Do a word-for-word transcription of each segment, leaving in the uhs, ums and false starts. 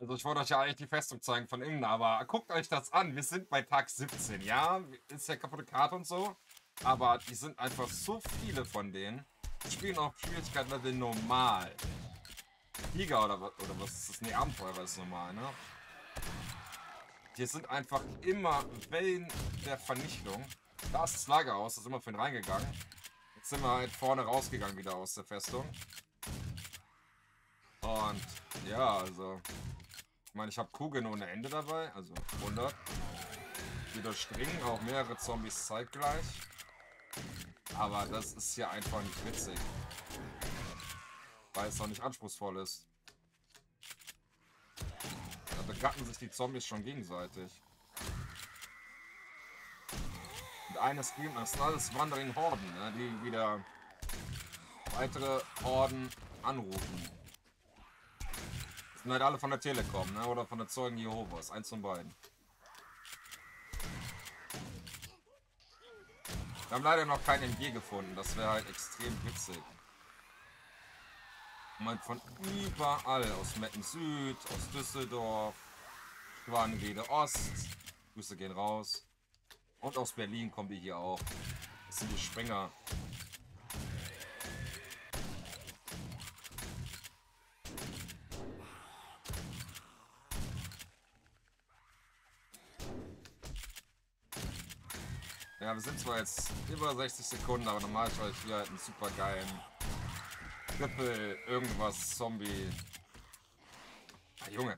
Also ich wollte euch ja eigentlich die Festung zeigen von innen, aber guckt euch das an. Wir sind bei Tag siebzehn, ja? Ist ja kaputte Karte und so. Aber die sind einfach so viele von denen. Die spielen auf Schwierigkeitslevel normal. Liga oder was? Oder was ist das? Nee, Abenteuer ist normal, ne? Hier sind einfach immer Wellen der Vernichtung. Da ist das Lagerhaus, da sind wir vorhin reingegangen. Jetzt sind wir halt vorne rausgegangen wieder aus der Festung. Und ja, also... Ich meine, ich habe Kugeln ohne Ende dabei, also hundert. Wir durchdringen auch mehrere Zombies zeitgleich. Aber das ist hier einfach nicht witzig. Weil es auch nicht anspruchsvoll ist. Da begatten sich die Zombies schon gegenseitig. Und eines Scream, das sind alles Wandering Horden, ne, die wieder weitere Horden anrufen. Das sind halt alle von der Telekom, ne, oder von der Zeugen Jehovas, eins von beiden. Wir haben leider noch keinen M G gefunden, das wäre halt extrem witzig. Man von überall, aus Metten Süd, aus Düsseldorf, Schwanenwede Ost, Grüße gehen raus. Und aus Berlin kommen die hier auch. Das sind die Springer. Ja, wir sind zwar jetzt über sechzig Sekunden, aber normal mache ich euch hier halt einen super geilen Triple, irgendwas, Zombie. Ah, Junge.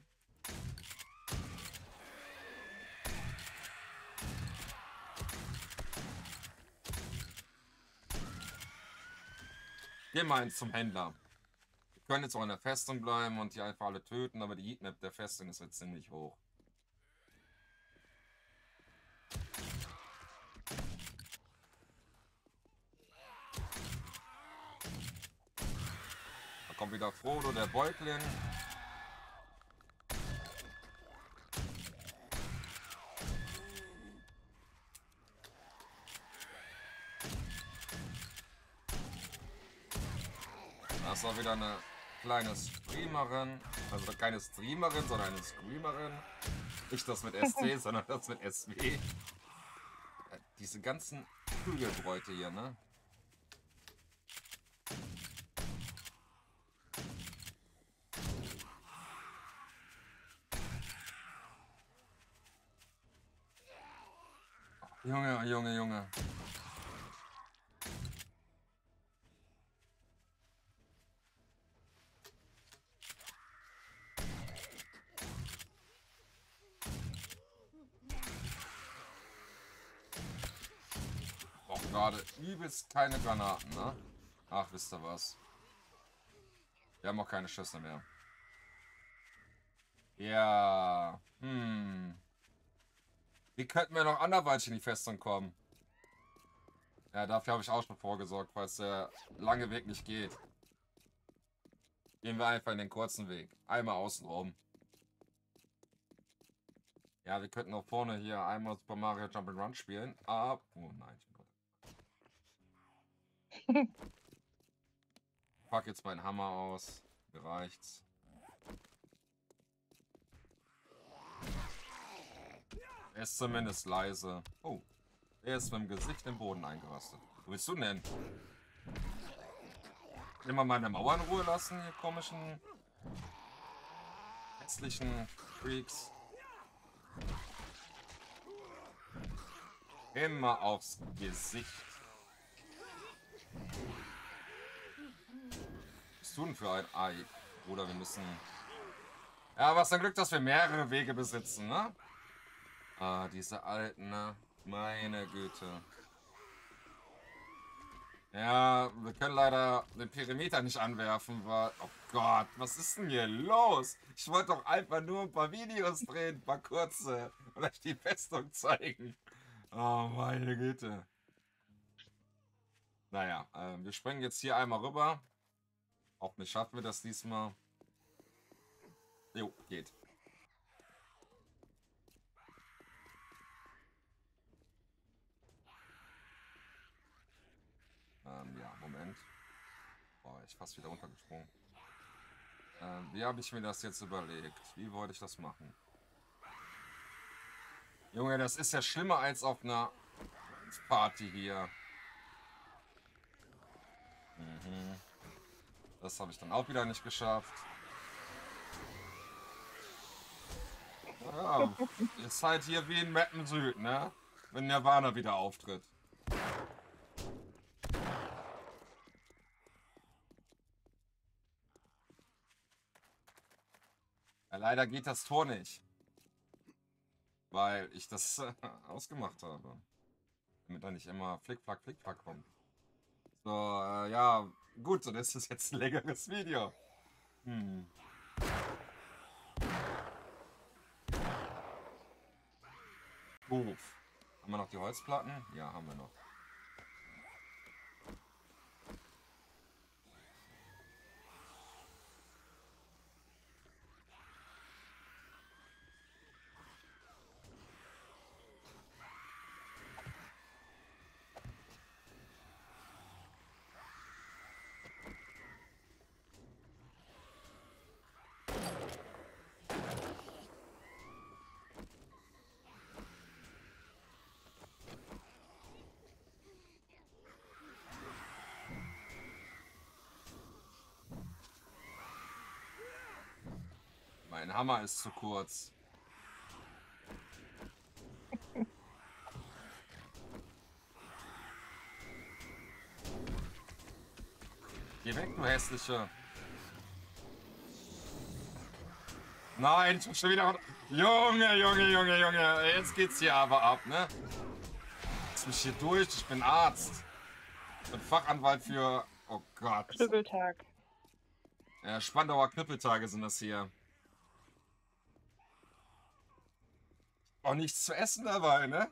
Wir meinen zum Händler. Wir können jetzt auch in der Festung bleiben und hier einfach alle töten, aber die Heatmap der Festung ist jetzt ziemlich hoch. Da kommt wieder Frodo, der Beutlin. Da ist auch wieder eine kleine Streamerin. Also keine Streamerin, sondern eine Screamerin. Nicht das mit S C, sondern das mit S W. Ja, diese ganzen Prügelbräute hier, ne? Junge, Junge, Junge. Auch gerade übelst keine Granaten, ne? Ach, wisst ihr was? Wir haben auch keine Schüsse mehr. Ja, hm. Wie könnten wir noch anderweitig in die Festung kommen? Ja, dafür habe ich auch schon vorgesorgt, falls der lange Weg nicht geht. Gehen wir einfach in den kurzen Weg. Einmal außen rum. Ja, wir könnten auch vorne hier einmal Super Mario Jump'n'Run spielen. Ah, oh nein, ich bin gut. Pack jetzt meinen Hammer aus. Mir reicht's. Er ist zumindest leise. Oh, er ist mit dem Gesicht im Boden eingerastet. Wo bist du denn? Immer meine Mauer in Ruhe lassen, ihr komischen, hässlichen Freaks. Immer aufs Gesicht. Was tun für ein Ei? Oder wir müssen... Ja, was ein Glück, dass wir mehrere Wege besitzen, ne? Ah, diese alten, ne? Meine Güte. Ja, wir können leider den Perimeter nicht anwerfen, weil... Oh Gott, was ist denn hier los? Ich wollte doch einfach nur ein paar Videos drehen, ein paar kurze. Und euch die Festung zeigen. Oh, meine Güte. Naja, äh, wir springen jetzt hier einmal rüber. Hoffentlich schaffen wir das diesmal. Jo, geht. Ähm, ja, Moment. Boah, ich fast wieder runtergesprungen. Ähm, wie habe ich mir das jetzt überlegt? Wie wollte ich das machen? Junge, das ist ja schlimmer als auf einer Party hier. Mhm. Das habe ich dann auch wieder nicht geschafft. Ja, ist halt hier wie in Mappen Süd, ne? Wenn Nirvana wieder auftritt. Ja, leider geht das Tor nicht. Weil ich das äh, ausgemacht habe. Damit da nicht immer Flickflack, Flickflack kommt. So, äh, ja, gut, dann ist es jetzt ein längeres Video. Hm. Uff. Haben wir noch die Holzplatten? Ja, haben wir noch. Mein Hammer ist zu kurz. Geh weg, du hässliche. Nein, ich bin schon wieder. Junge, Junge, Junge, Junge. Jetzt geht's hier aber ab, ne? Lass mich hier durch. Ich bin Arzt. Ich bin Fachanwalt für. Oh Gott. Knüppeltag. Ja, Spandauer Knüppeltage sind das hier. Auch nichts zu essen dabei, ne?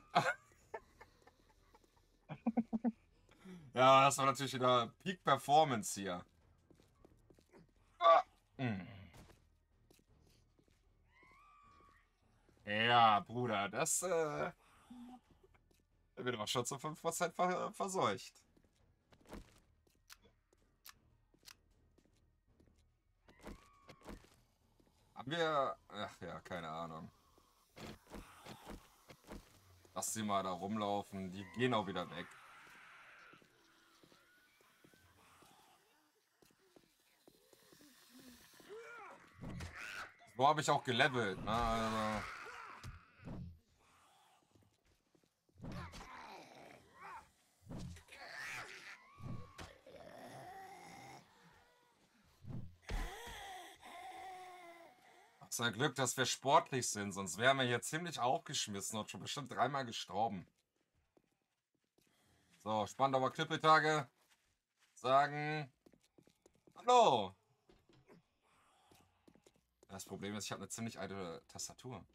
Ja, das war natürlich wieder Peak Performance hier. Ah. Hm. Ja, Bruder, das äh, wird auch schon zu fünf Prozent ver verseucht. Haben wir. Ach ja, keine Ahnung. Lass sie mal da rumlaufen. Die gehen auch wieder weg. So habe ich auch gelevelt, ne? Also. Ist ein Glück, dass wir sportlich sind, sonst wären wir hier ziemlich aufgeschmissen und schon bestimmt dreimal gestorben. So, Spandauer Knüppeltage sagen Hallo. Das Problem ist, ich habe eine ziemlich alte Tastatur.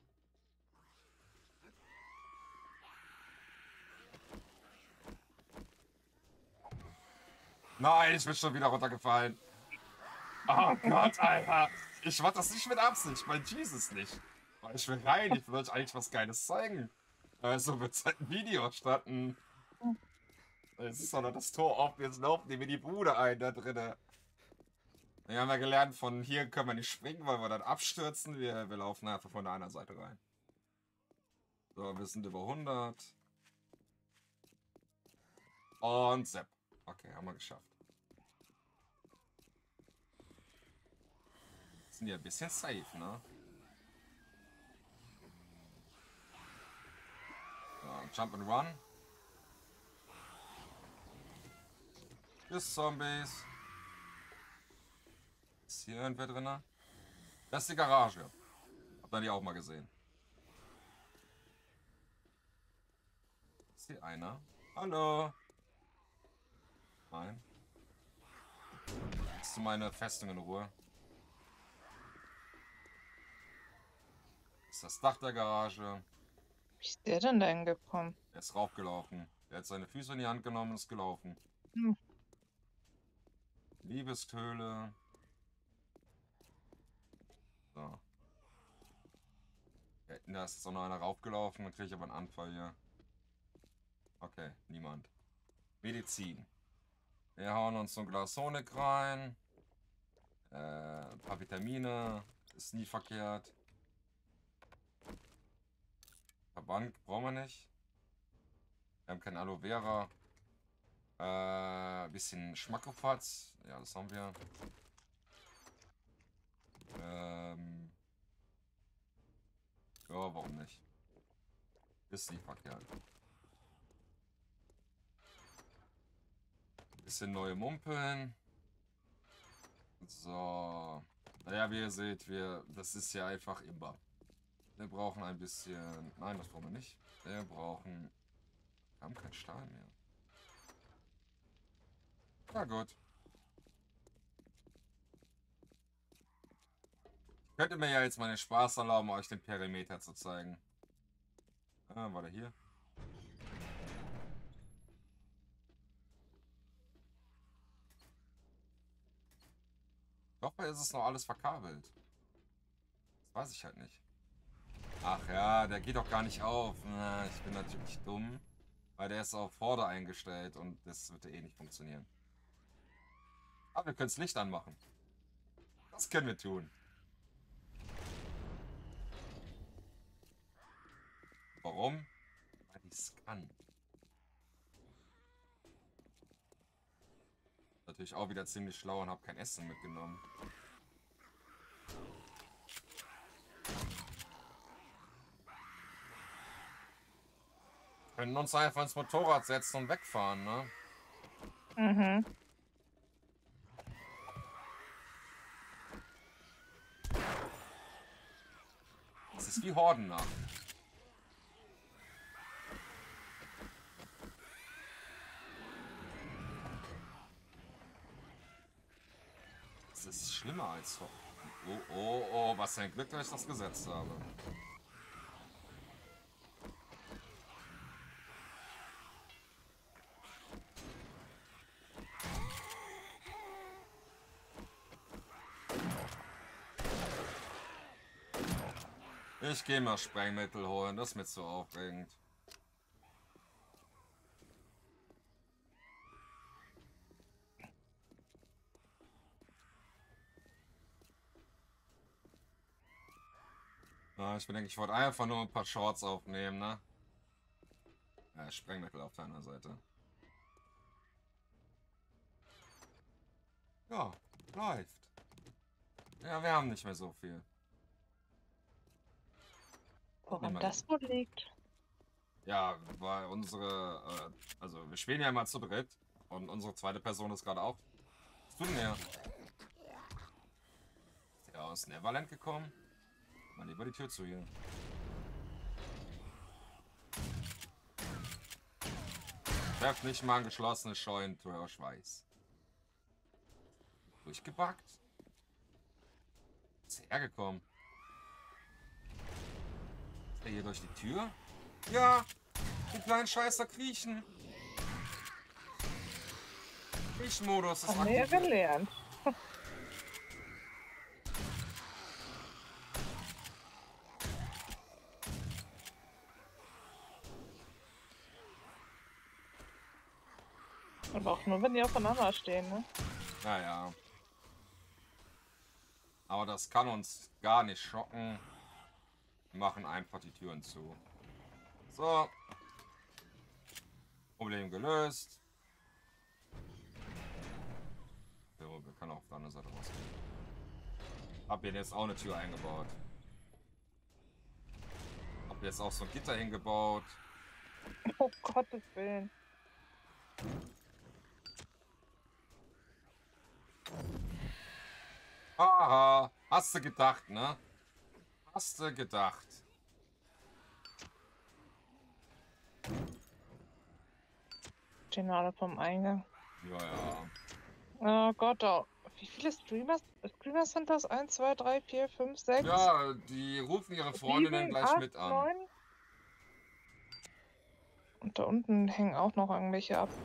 Nein, ich bin schon wieder runtergefallen. Oh Gott, Alter. Ich mach das nicht mit Absicht, mein Jesus nicht. Aber ich will rein, ich will euch eigentlich was Geiles zeigen. Also wird es halt ein Video statt ein... Es ist doch noch das Tor auf, jetzt laufen die mir die Bude ein da drinnen. Wir haben ja gelernt, von hier können wir nicht springen, weil wir dann abstürzen. Wir, wir laufen einfach von der anderen Seite rein. So, wir sind über hundert. Und Sepp. Okay, haben wir geschafft. Sind ja ein bisschen safe, ne? So, Jump and Run. Tschüss, Zombies. Ist hier irgendwer drin? Das ist die Garage. Habt ihr die auch mal gesehen? Ist hier einer? Hallo? Nein. Lass du meine Festung in Ruhe. Das ist das Dach der Garage. Wie ist der denn da hingekommen? Er ist raufgelaufen. Er hat seine Füße in die Hand genommen und ist gelaufen. Hm. Liebestöhle. So. Ja, da ist jetzt auch noch einer raufgelaufen, dann kriege ich aber einen Anfall hier. Okay, niemand. Medizin. Wir hauen uns so ein Glas Honig rein. Äh, ein paar Vitamine. Ist nie verkehrt. Verband brauchen wir nicht. Wir haben kein Aloe Vera. Äh, bisschen Schmackofatz. Ja, das haben wir. Ähm. Ja, warum nicht? Ist nicht verkehrt. Bisschen neue Mumpeln. So. Naja, wie ihr seht, wir, das ist ja einfach immer. Wir brauchen ein bisschen... Nein, das brauchen wir nicht. Wir brauchen... Wir haben keinen Stahl mehr. Na gut. Ich könnte mir ja jetzt mal den Spaß erlauben, euch den Perimeter zu zeigen. Ah, war der hier? Ich hoffe, ist es noch alles verkabelt. Das weiß ich halt nicht. Ach ja, der geht doch gar nicht auf. Na, ich bin natürlich dumm. Weil der ist auf Horde eingestellt und das wird ja eh nicht funktionieren. Aber wir können das Licht anmachen. Das können wir tun. Warum? Weil ich es kann. Natürlich auch wieder ziemlich schlau und habe kein Essen mitgenommen. Wir können uns einfach ins Motorrad setzen und wegfahren, ne? Mhm. Das ist wie Hordennacht. Das ist schlimmer als Horden. Oh, oh, oh, was ein Glück, dass ich das gesetzt habe. Ich gehe mal Sprengmittel holen, das ist mir zu aufregend. Ja, ich denke, ich wollte einfach nur ein paar Shorts aufnehmen, ne? Ja, Sprengmittel auf deiner Seite. Ja, läuft. Ja, wir haben nicht mehr so viel. Woran Niemand. das wohl liegt? Ja, weil unsere, äh, also wir spielen ja immer zu dritt und unsere zweite Person ist gerade auch. Was tut denn der? Ist der aus Neverland gekommen? Mal lieber die Tür zu hier. Trefft nicht mal ein geschlossenes Scheunentor, ich weiß. Durchgebackt? Ist er hergekommen? Ist er hier durch die Tür? Ja! Die kleinen Scheißer kriechen! Kriechmodus ist Haben wir ja aktiviert. gelernt. Aber auch nur, wenn die aufeinander stehen, ne? Naja. Aber das kann uns gar nicht schocken. Wir machen einfach die Türen zu. So. Problem gelöst. So, wir können auch auf der anderen Seite rausgehen. Hab hier jetzt auch eine Tür eingebaut. Hab jetzt auch so ein Gitter hingebaut. Oh Gottes Willen. Haha, hast du gedacht, ne? Hast du gedacht. Stehen alle vom Eingang. Ja, ja. Oh Gott, oh. Wie viele Streamers, Streamers sind das? eins, zwei, drei, vier, fünf, sechs? Ja, die rufen ihre Freundinnen sieben, gleich acht, mit an. neun? Und da unten hängen auch noch irgendwelche ab.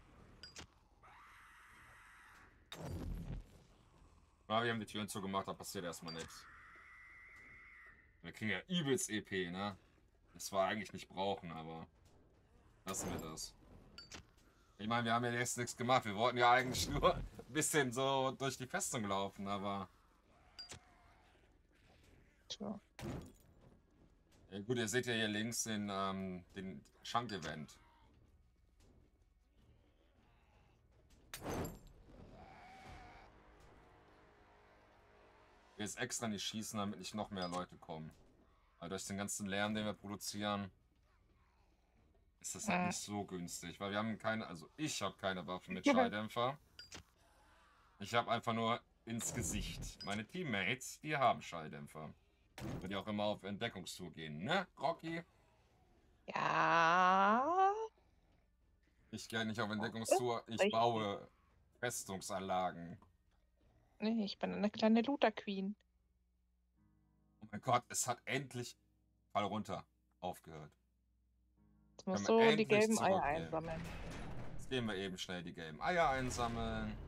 Ja, wir haben die Türen zugemacht, da passiert erstmal nichts. Wir kriegen ja übelst E P, ne? Das war eigentlich nicht brauchen, aber lassen wir das. Ich meine, wir haben ja jetzt nichts gemacht. Wir wollten ja eigentlich nur ein bisschen so durch die Festung laufen, aber... Tja. Ja, gut, ihr seht ja hier links den, ähm, den Schank-Event. Ich will jetzt extra nicht schießen, damit nicht noch mehr Leute kommen. Weil durch den ganzen Lärm, den wir produzieren, ist das halt Hm. nicht so günstig. Weil wir haben keine, also ich habe keine Waffe mit Schalldämpfer. Ich habe einfach nur ins Gesicht. Meine Teammates, die haben Schalldämpfer. Wenn die auch immer auf Entdeckungstour gehen, ne, Rocky? Ja. Ich gehe nicht auf Entdeckungstour, ich richtig. baue Festungsanlagen. Nee, ich bin eine kleine Looter-Queen. Oh mein Gott, es hat endlich Fall runter aufgehört. Jetzt musst Können wir du die endlich gelben Eier zurückgehen. einsammeln. Jetzt gehen wir eben schnell die gelben Eier einsammeln.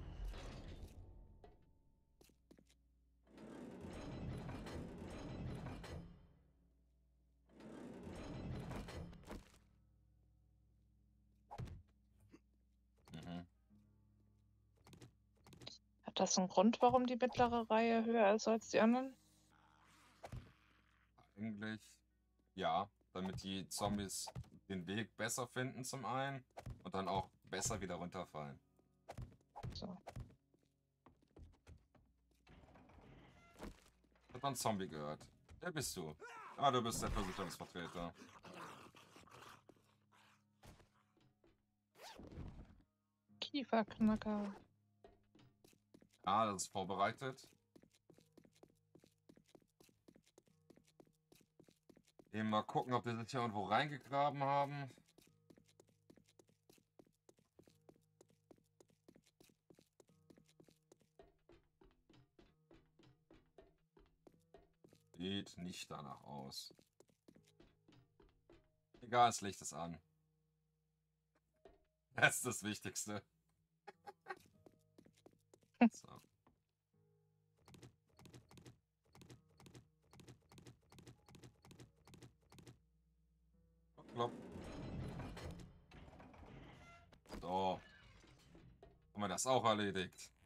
Mhm. Hat das einen Grund, warum die mittlere Reihe höher ist als die anderen? Eigentlich, ja, damit die Zombies den Weg besser finden zum einen und dann auch besser wieder runterfallen. So. Ich hab einen Zombie gehört. Wer bist du? Ah, du bist der Versicherungsvertreter. Kieferknacker. Ah, das ist vorbereitet. Eben mal gucken, ob die sich hier irgendwo reingegraben haben. Sieht nicht danach aus. Egal, das Licht ist an. Das ist das Wichtigste. So. Klopp. So. Haben wir das auch erledigt.